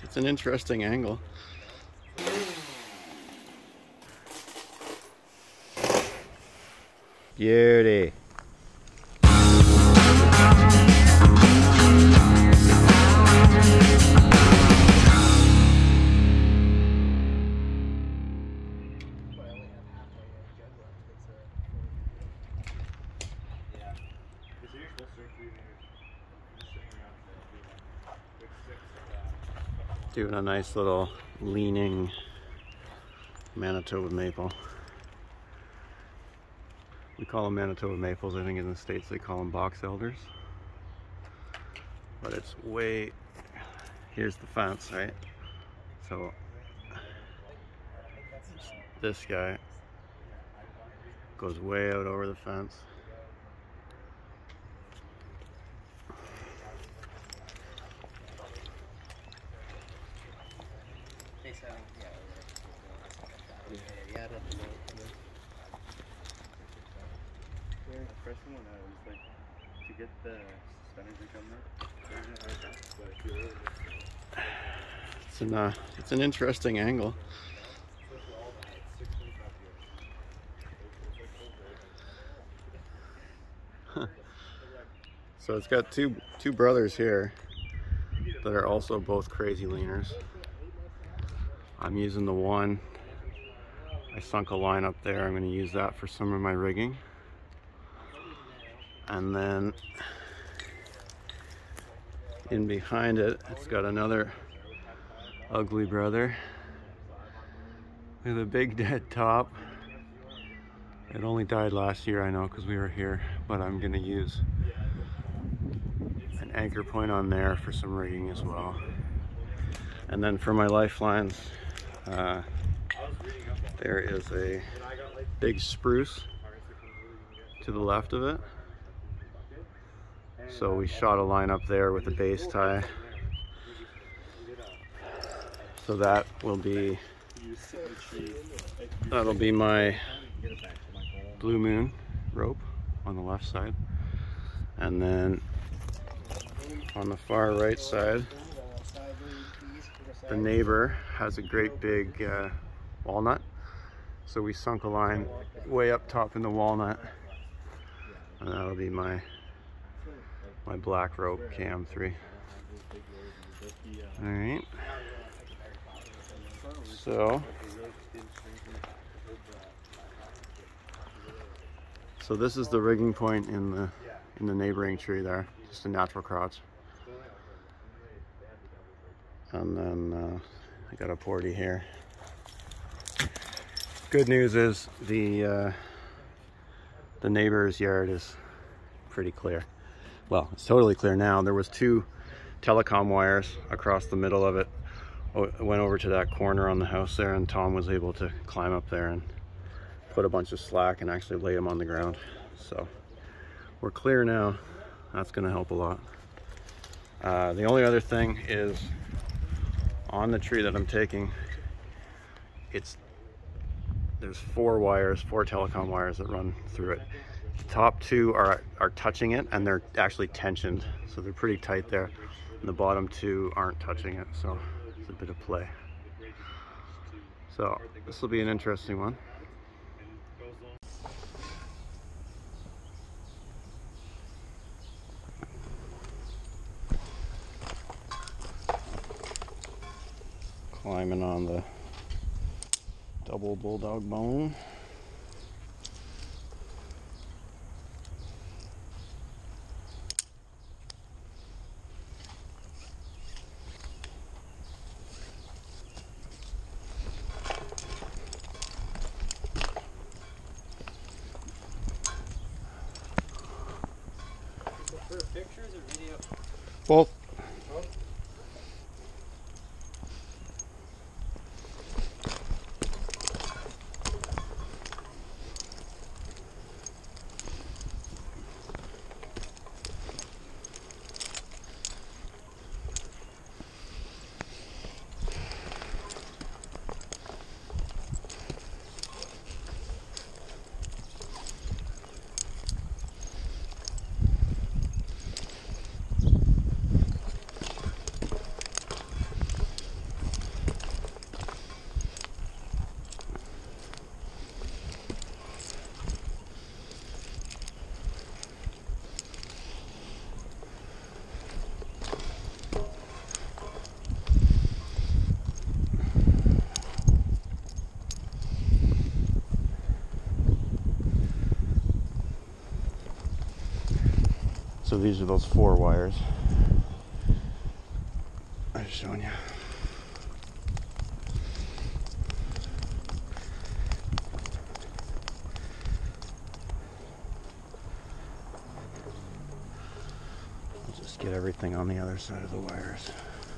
It's an interesting angle. Beauty. Doing a nice little leaning Manitoba maple. We call them Manitoba maples. I think in the States they call them Boxelders. But it's way, here's the fence, right? So this guy goes way out over the fence. The first one was like to get the suspenders to come there. It's an interesting angle. So it's got two brothers here that are also both crazy leaners. I'm using the one. I sunk a line up there. I'm going to use that for some of my rigging. And then in behind it, it's got another ugly brother with a big dead top. It only died last year, I know, because we were here, but I'm going to use an anchor point on there for some rigging as well. And then for my lifelines, there is a big spruce to the left of it. So we shot a line up there with a base tie. So that'll be my blue moon rope on the left side. And then on the far right side, the neighbor has a great big walnut. So we sunk a line way up top in the walnut. And that'll be my black rope cam 3. All right. So this is the rigging point in the neighboring tree there, just a natural crotch. And then I got a porty here. Good news is the neighbor's yard is pretty clear. Well, it's totally clear now. There was 2 telecom wires across the middle of it. It went over to that corner on the house there, and Tom was able to climb up there and put a bunch of slack and actually lay them on the ground. So we're clear now. That's going to help a lot. The only other thing is on the tree that I'm taking, there's 4 wires, 4 telecom wires that run through it. The top 2 are touching it, and they're actually tensioned, so they're pretty tight there. And the bottom 2 aren't touching it, so it's a bit of play. So this will be an interesting one. Climbing on the double Bulldog Bone. For pictures or video? Both. So these are those 4 wires I was showing you. I'll just get everything on the other side of the wires.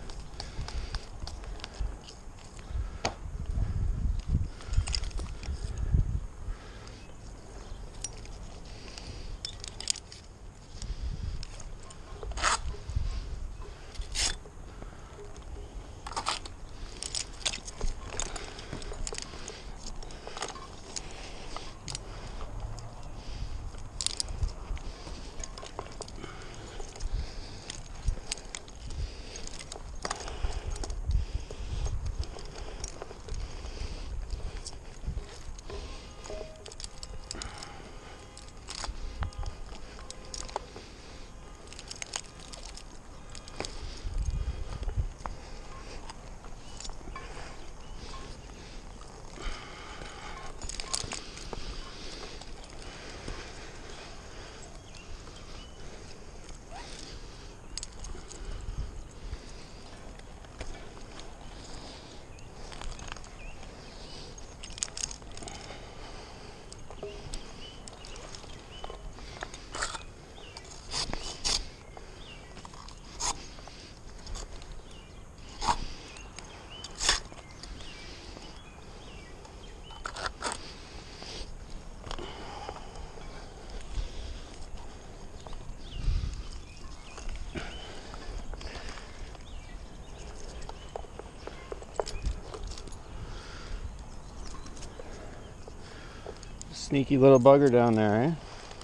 Sneaky little bugger down there, eh?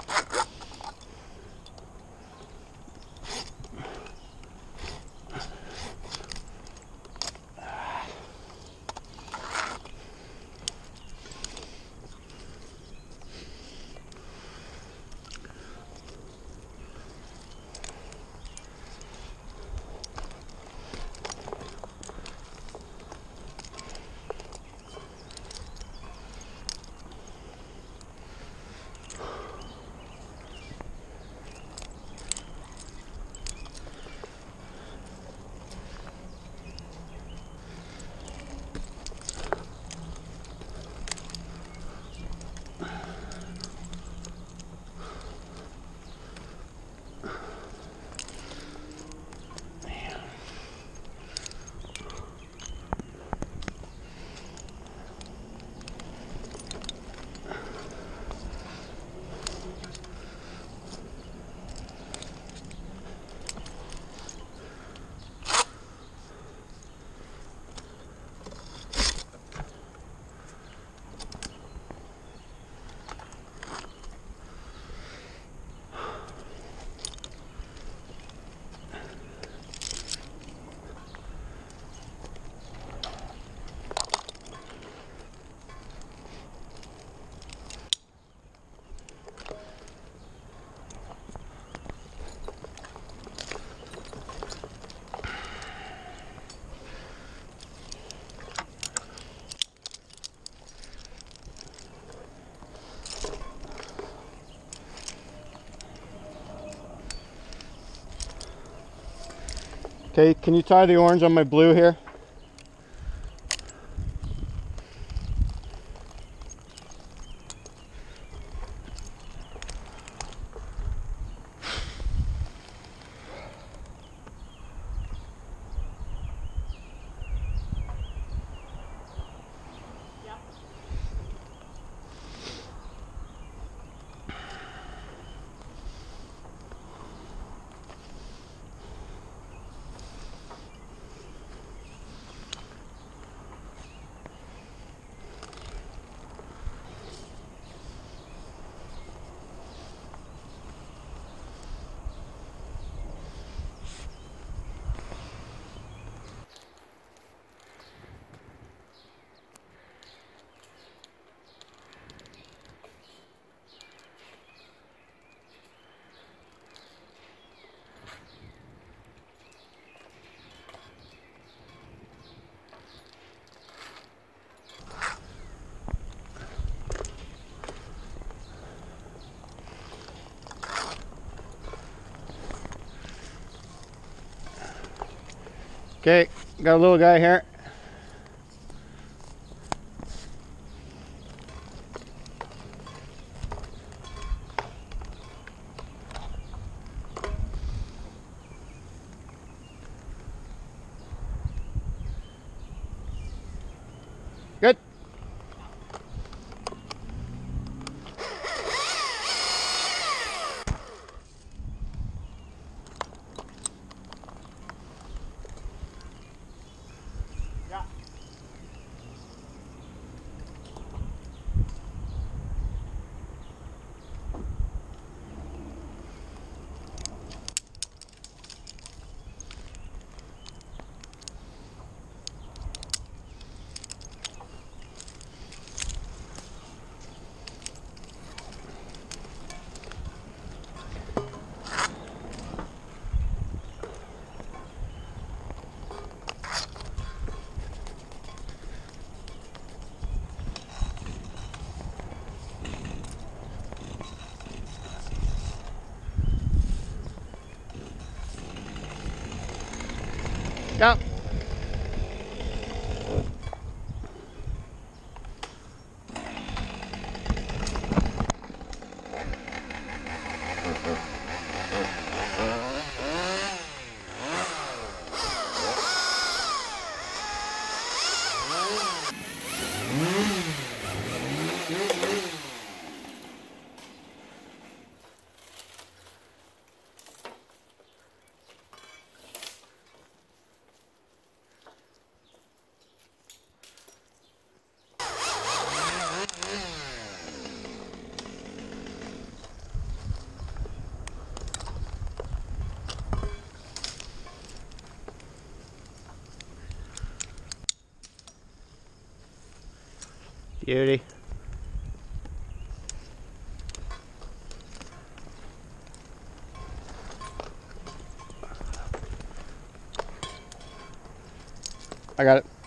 Okay, can you tie the orange on my blue here? Okay, got a little guy here. Good. Go. Beauty. I got it.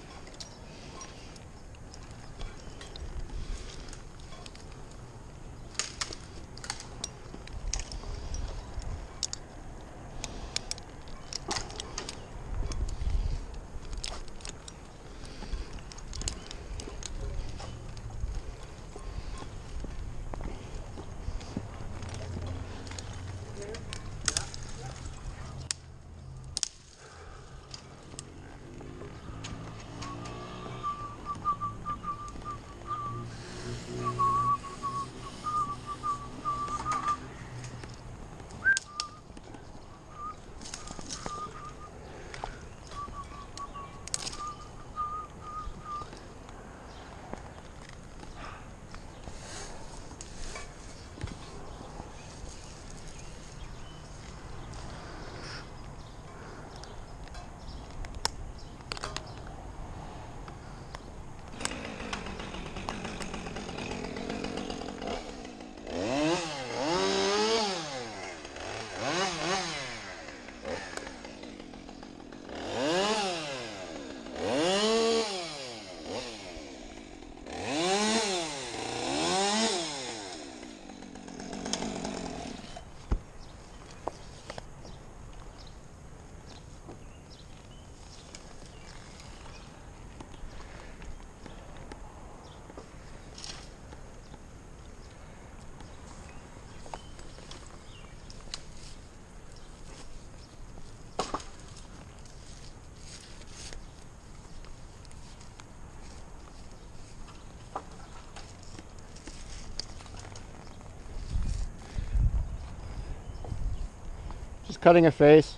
Just cutting a face.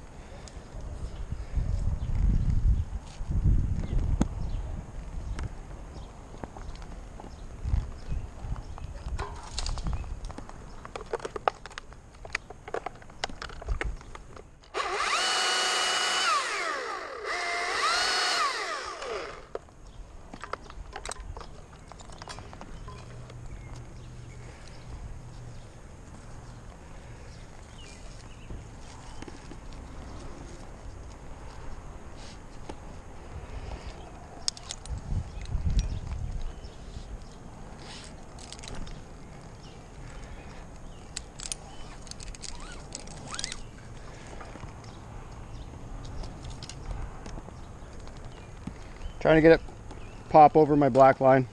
Trying to get it pop over my black line.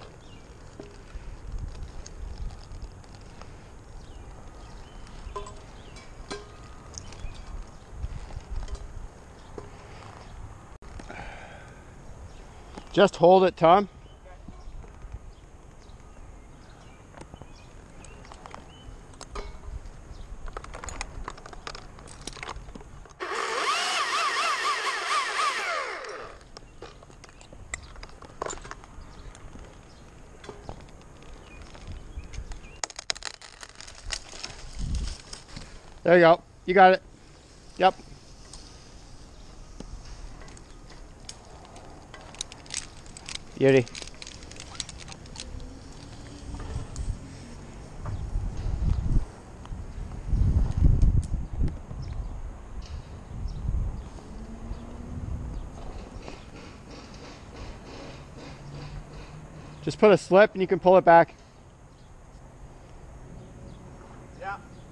Just hold it, Tom. There you go. You got it. Yep. Beauty. Just put a slip and you can pull it back. Yeah.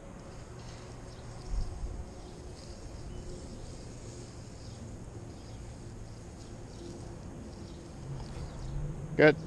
Good.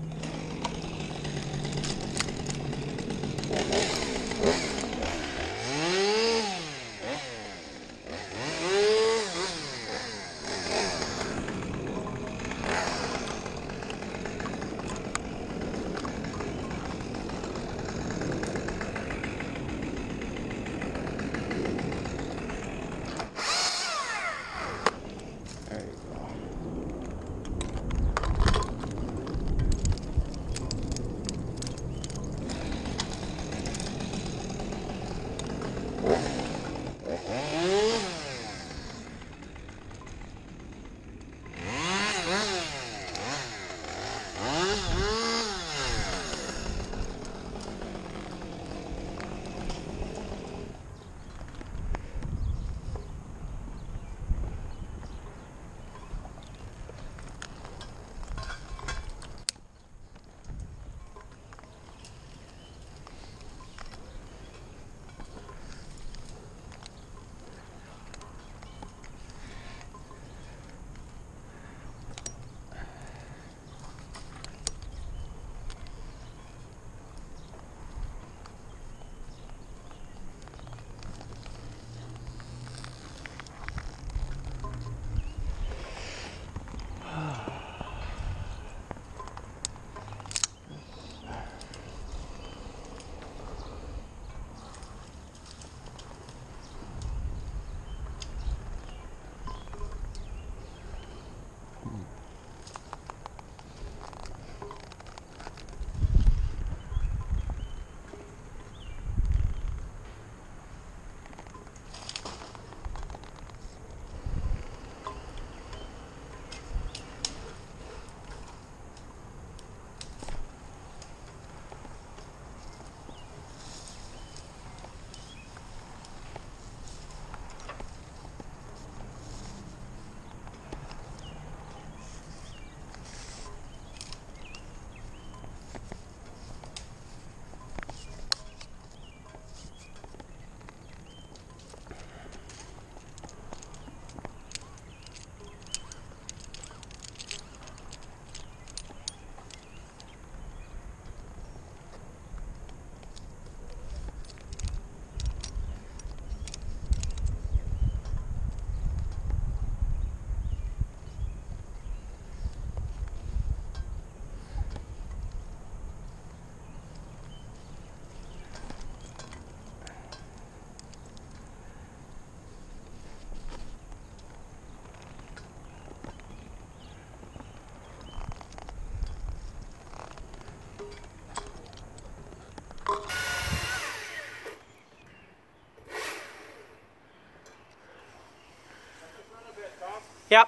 Yep.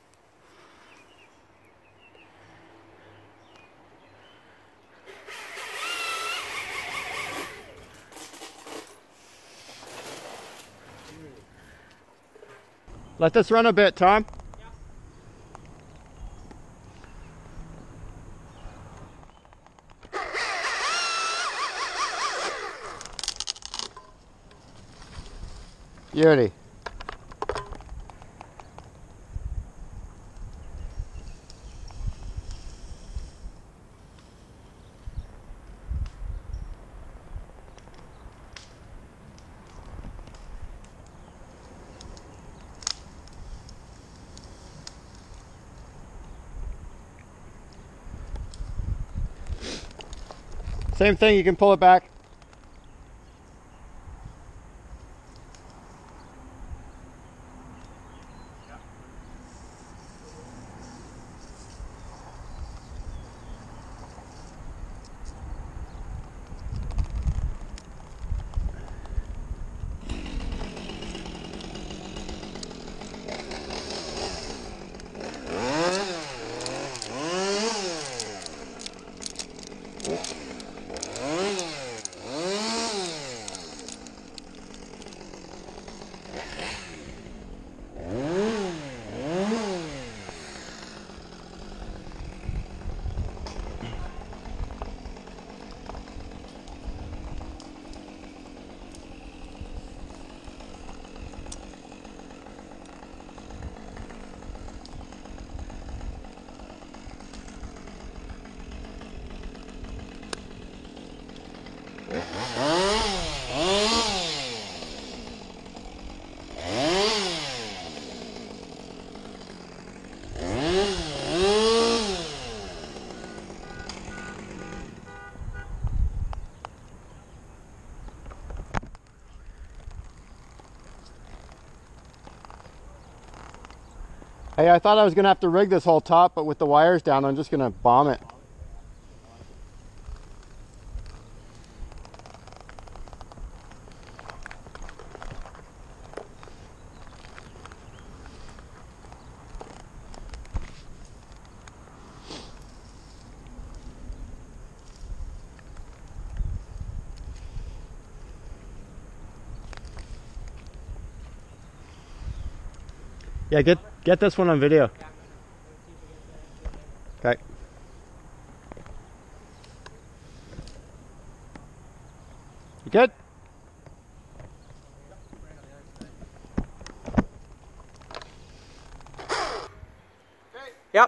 Let this run a bit, Tom. Beauty. Same thing, you can pull it back. Hey, I thought I was going to have to rig this whole top, but with the wires down, I'm just going to bomb it. Yeah, get this one on video. Okay. You good? Yep.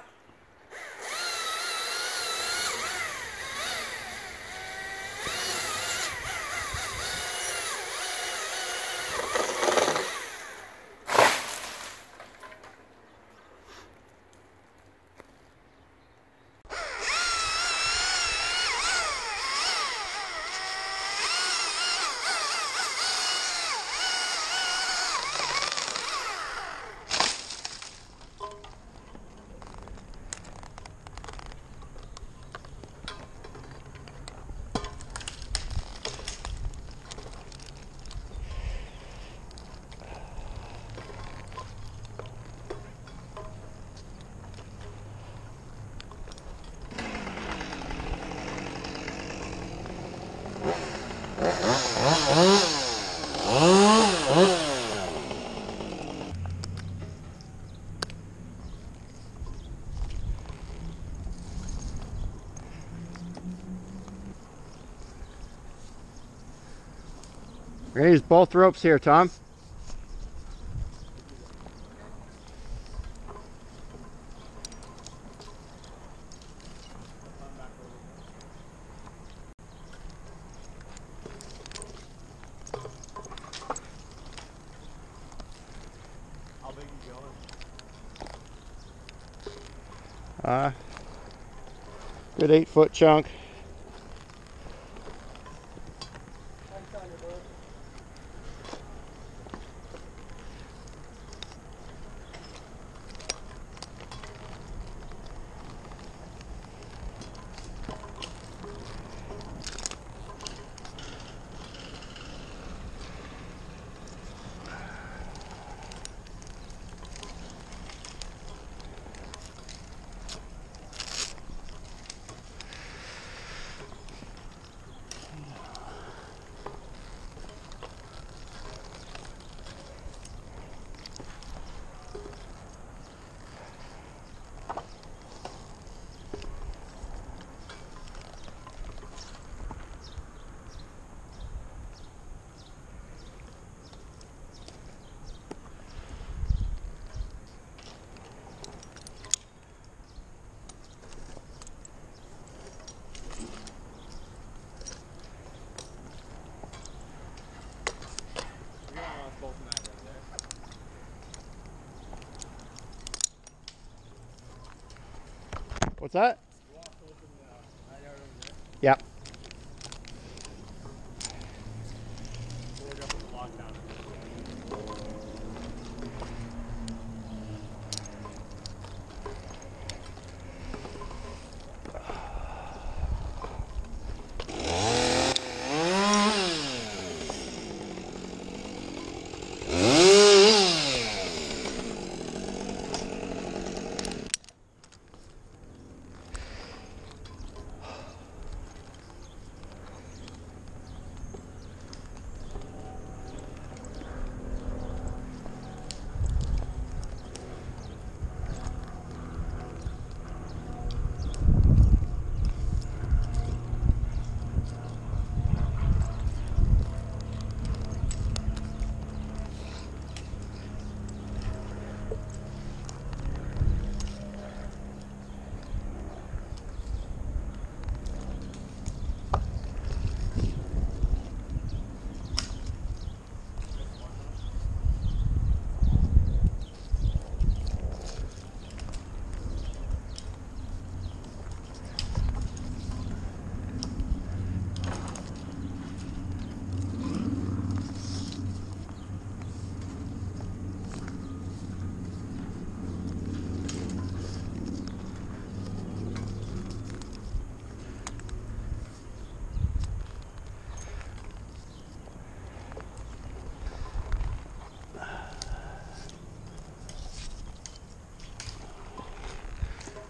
Raise both ropes here, Tom. How big you going? Good 8-foot chunk. What's that? Yep.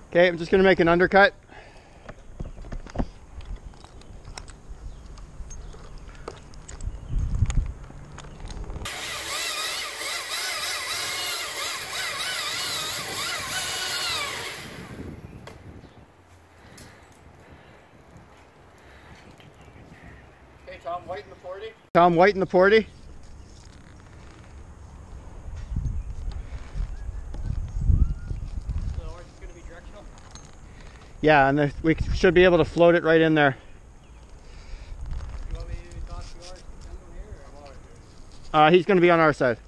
Okay, I'm just going to make an undercut. Okay, Tom, white in the 40. Tom, white in the 40. Yeah, and we should be able to float it right in there. You want me to talk to yours here, or He's going to be on our side.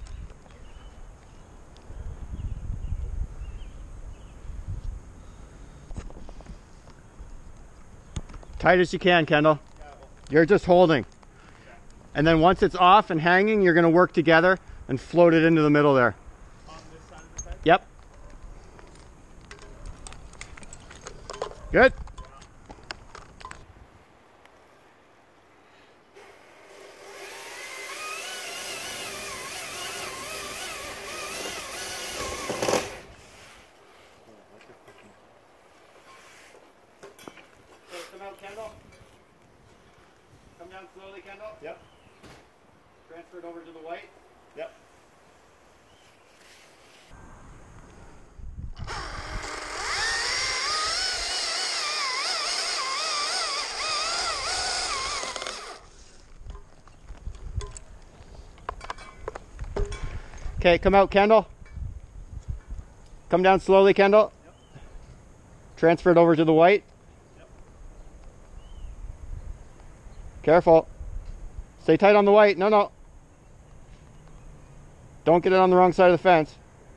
Tight as you can, Kendall. You're just holding. And then once it's off and hanging, you're going to work together and float it into the middle there. on this side of the fence? Yep. Good. Come out, Kendall. Come down slowly, Kendall. Yep. Transfer it over to the white. Yep. Okay, come out, Kendall. Come down slowly, Kendall. Yep. Transfer it over to the white. Yep. Careful. Stay tight on the white. No, no. Don't get it on the wrong side of the fence.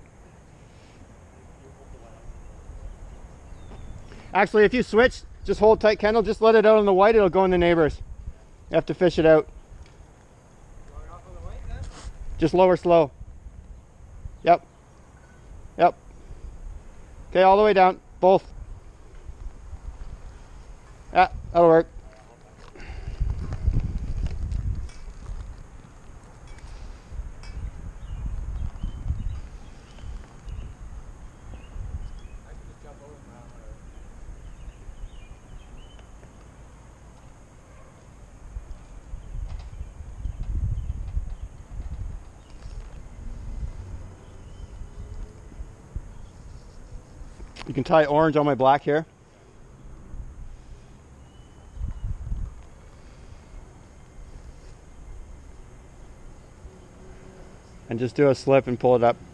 Actually, if you switch, just hold tight, Kendall. Just let it out on the white. It'll go in the neighbors. You have to fish it out. Going off on the white then? Just lower slow. Yep. Yep. Okay, all the way down. Both. Yeah, that'll work. I can just jump over now. You can tie orange on my black here. And just do a slip and pull it up.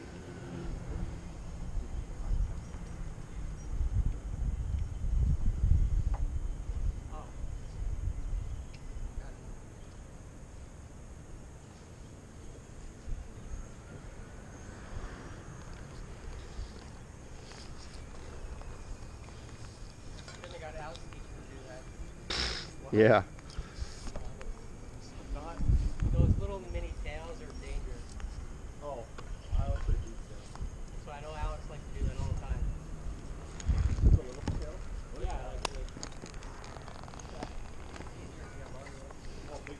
Then they got Alex teaching to do that. Yeah. Not those little mini tails are dangerous. Oh, I also do that. So I know Alex likes to do that all the time. The little tail? Yeah, like easier to get longer ones. Oh, big.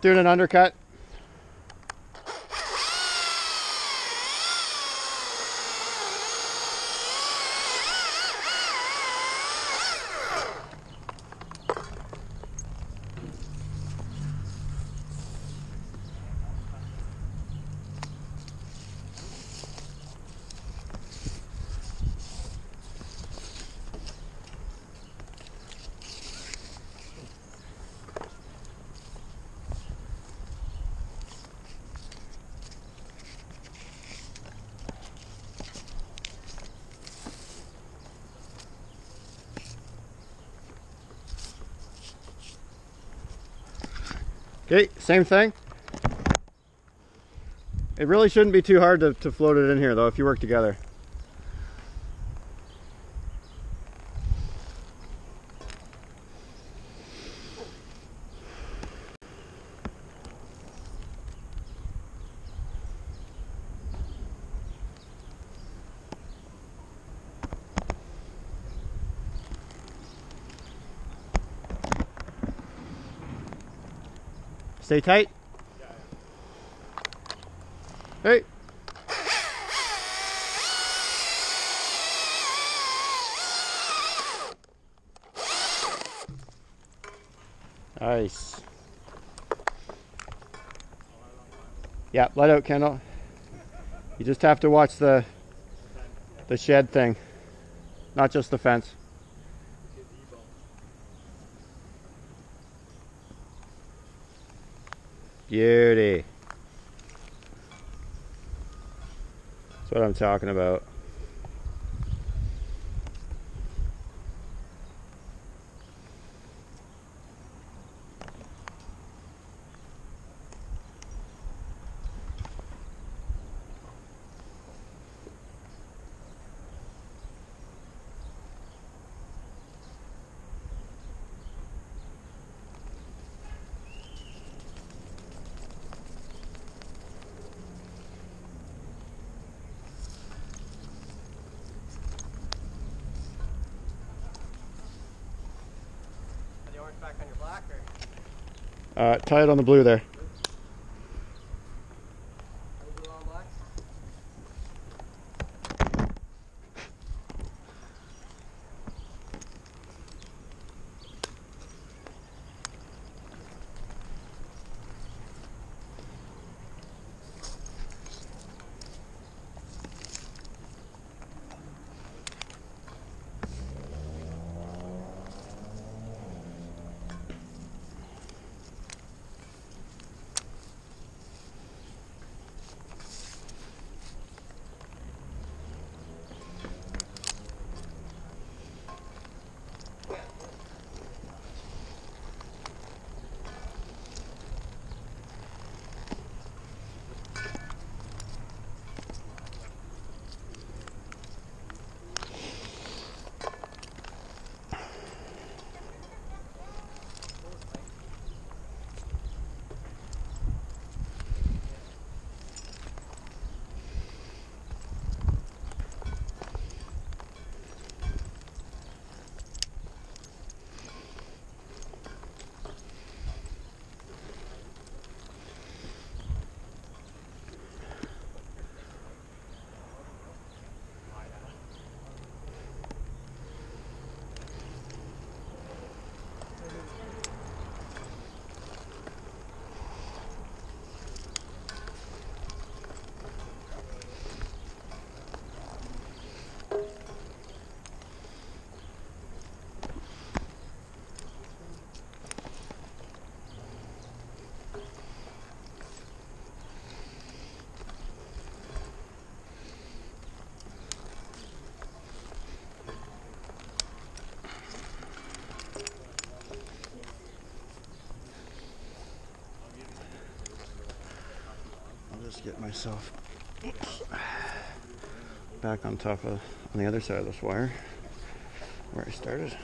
doing an undercut. Okay, same thing. It really shouldn't be too hard to float it in here though if you work together. Stay tight. Hey. Nice. Yeah, let out, Kendal. You just have to watch the shed thing, not just the fence. Beauty. That's what I'm talking about. Back on your black or? Tie it on the blue there. Blue on black? Just get myself back on top of, on the other side of this wire where I started.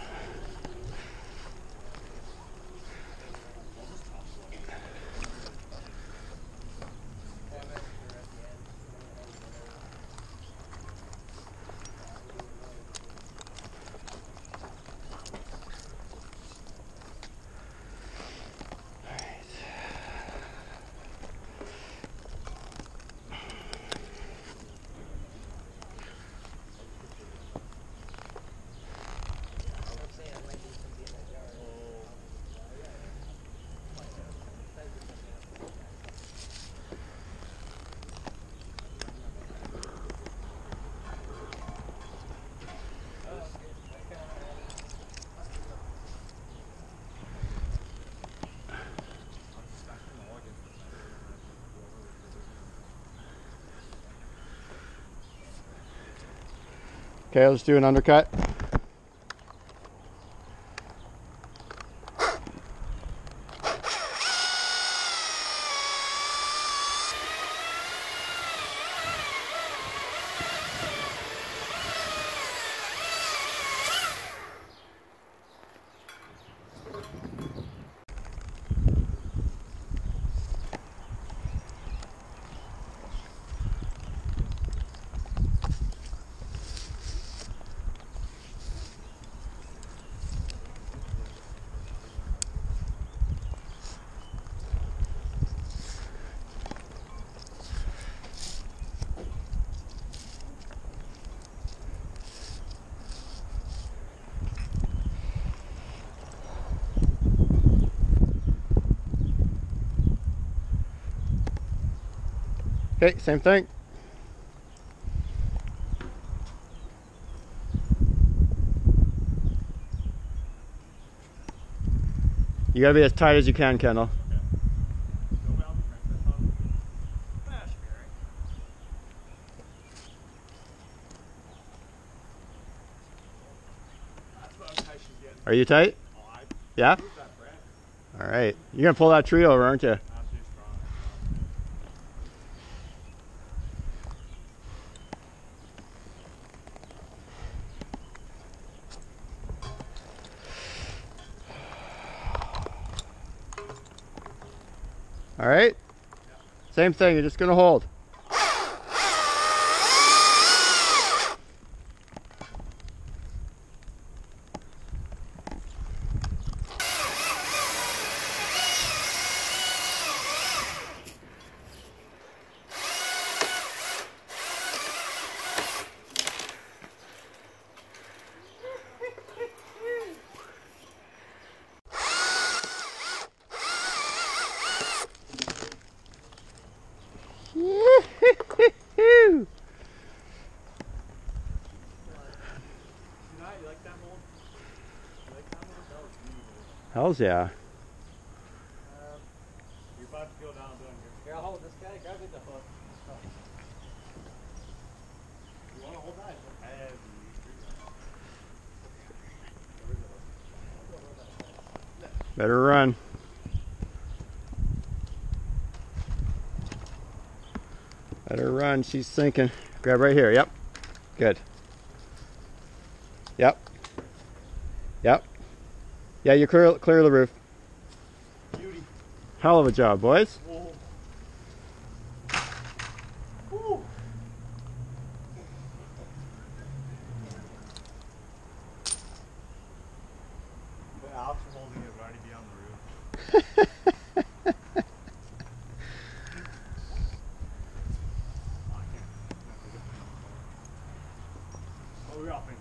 Okay, let's do an undercut. Okay, same thing. You gotta be as tight as you can, Kendal. Are you tight? Yeah? All right. You're gonna pull that tree over, aren't you? All right. Same thing. You're just gonna hold. Hells yeah. You're about to go down here. Here, I'll hold this guy. Grab it the hook. You want to hold that? Better run. Better run. She's sinking. Grab right here. Yep. Good. Yep. Yep. Yeah, you clear the roof. Beauty. Hell of a job, boys. Whoa. Woo. The Alps are holding it already beyond the roof. Oh, we're off.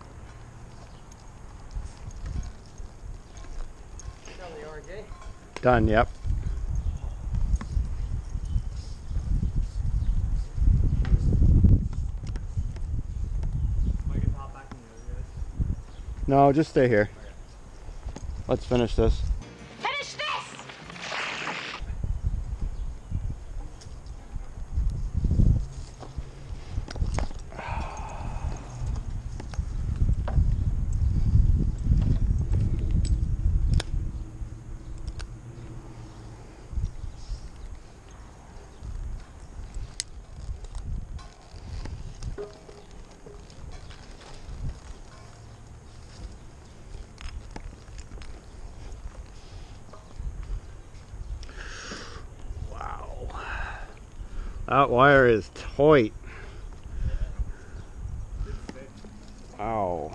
Done, yep. No, just stay here. Let's finish this. Finish this! That wire is tight. Ow.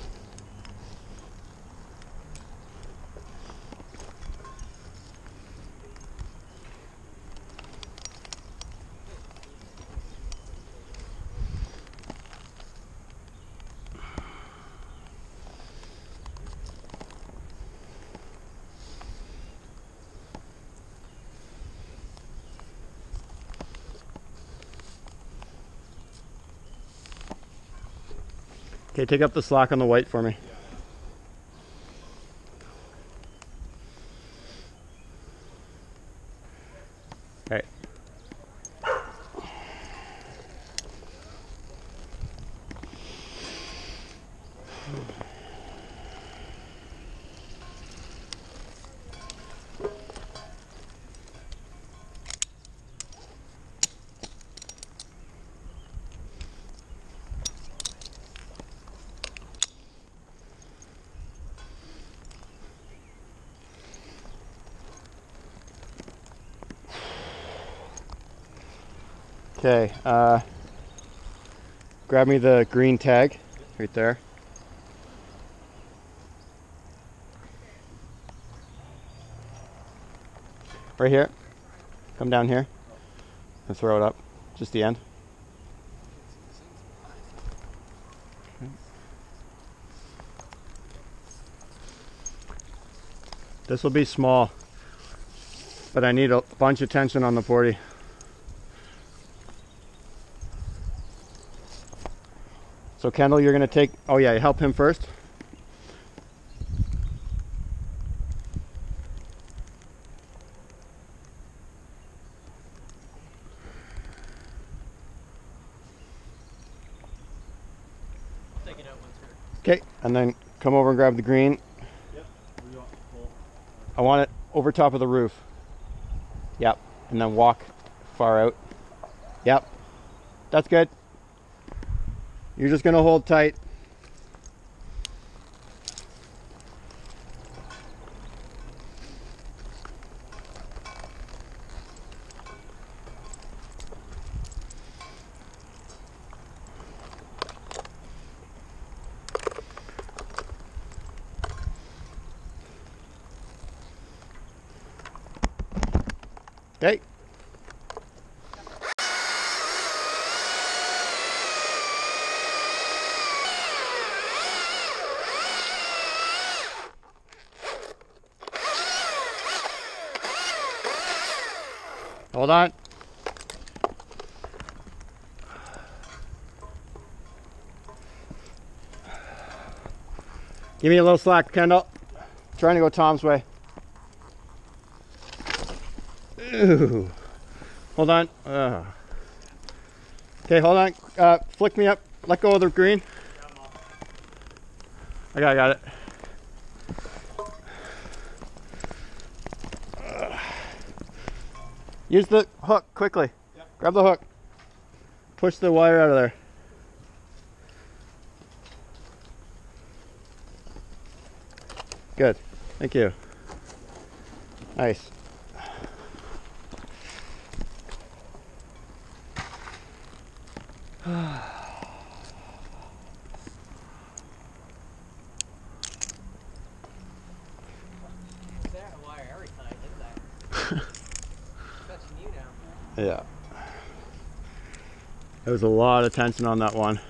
Okay, take up the slack on the white for me. Okay. Okay, grab me the green tag right there. Right here. Come down here and throw it up. Just the end. This will be small, but I need a bunch of tension on the porty. So Kendal, you're gonna take, oh yeah, help him first. Take it out once here. Okay, and then come over and grab the green. Yep. I want it over top of the roof. Yep, and then walk far out. Yep, that's good. You're just gonna hold tight. Okay. Hold on. Give me a little slack, Kendal. Trying to go Tom's way. Ooh. Hold on. Okay, hold on. Flick me up. Let go of the green. I got it. Use the hook quickly. Yep. Grab the hook. Push the wire out of there. Good. Thank you. Nice. Yeah. There was a lot of tension on that one.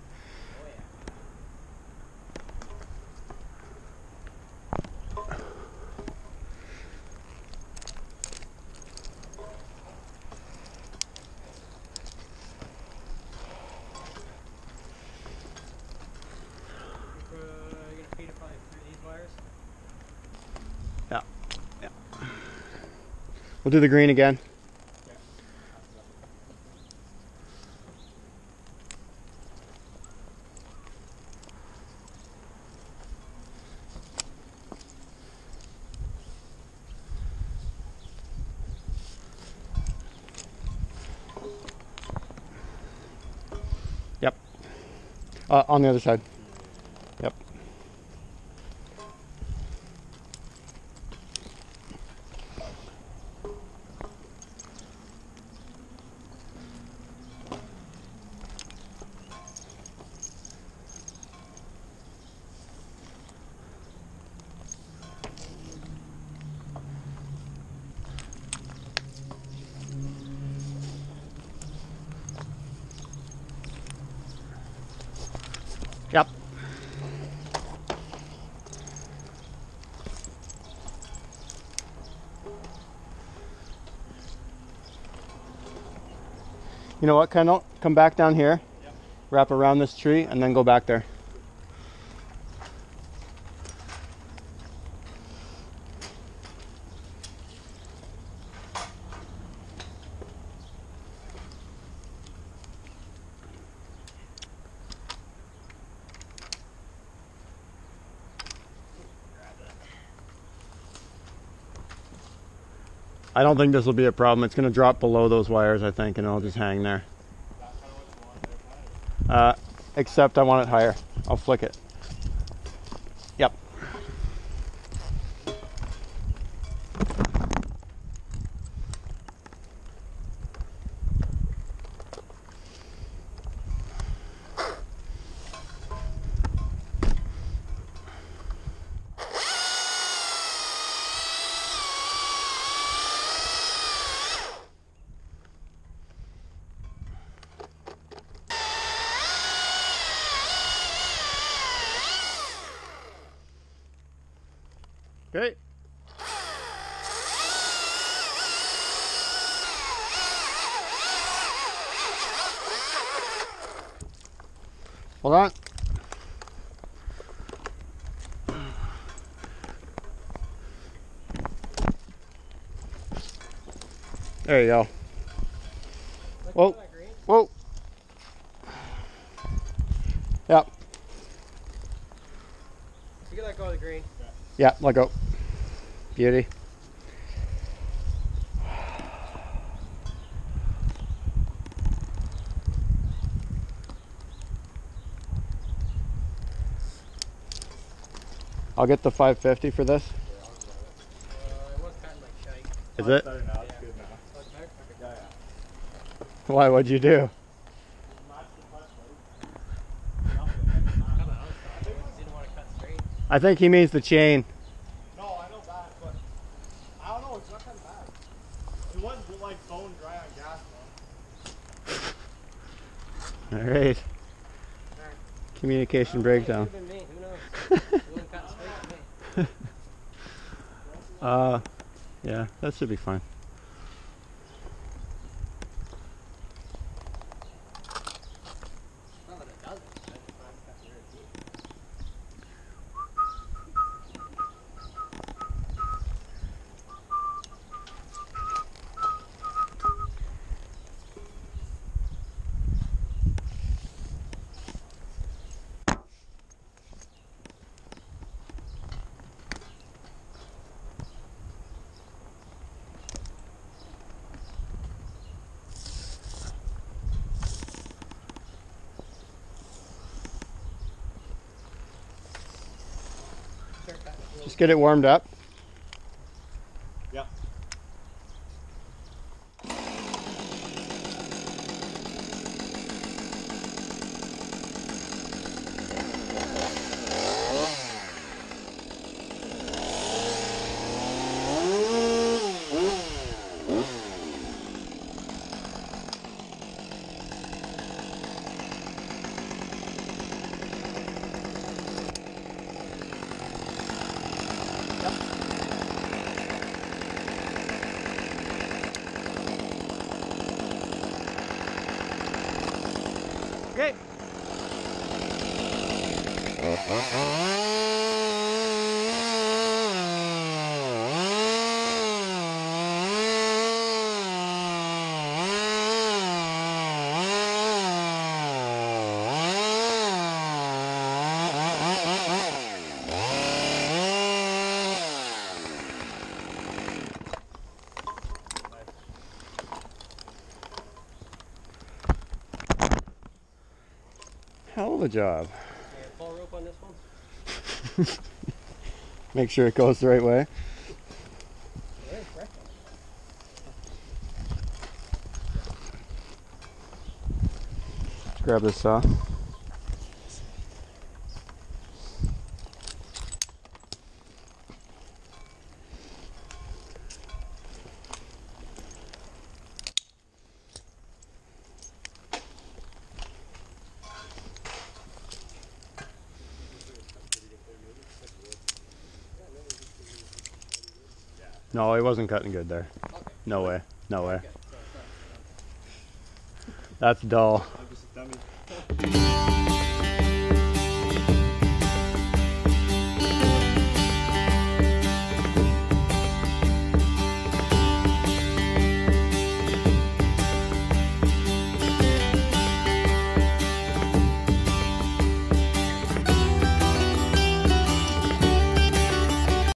Yeah. Yeah. We'll do the green again. Yep. On the other side. Yep. Yep. You know what, Kendal? Come back down here, Yep. wrap around this tree, and then go back there. I don't think this will be a problem. It's going to drop below those wires, I think, and it'll just hang there. Except I want it higher. I'll flick it. Yep. Okay. Hold on. There you go. Whoa. Whoa. Yep. You can let go of the green. Yeah, let go. Beauty. I'll get the 550 for this. It was kind of like shite. Is it? Better now. It's good now. Oh, it's better? Okay. Yeah. Why? What'd you do? Didn't want to cut straight. I think he means the chain. No, I know that, but I don't know. It's not that bad. It wasn't like bone dry on gas, though. All right. Communication breakdown. Could have been me. Who knows? It wasn't cut straight to me. Yeah, that should be fine. Not that it doesn't. I just find it cut weird. Just get it warmed up. Yeah. Okay. Hell of a job. Yeah, full rope on this one. Make sure it goes the right way. Very fresh. Grab this saw. No, it wasn't cutting good there. Okay. No way. No way. Okay. So it's not. That's dull. I'm just a dummy.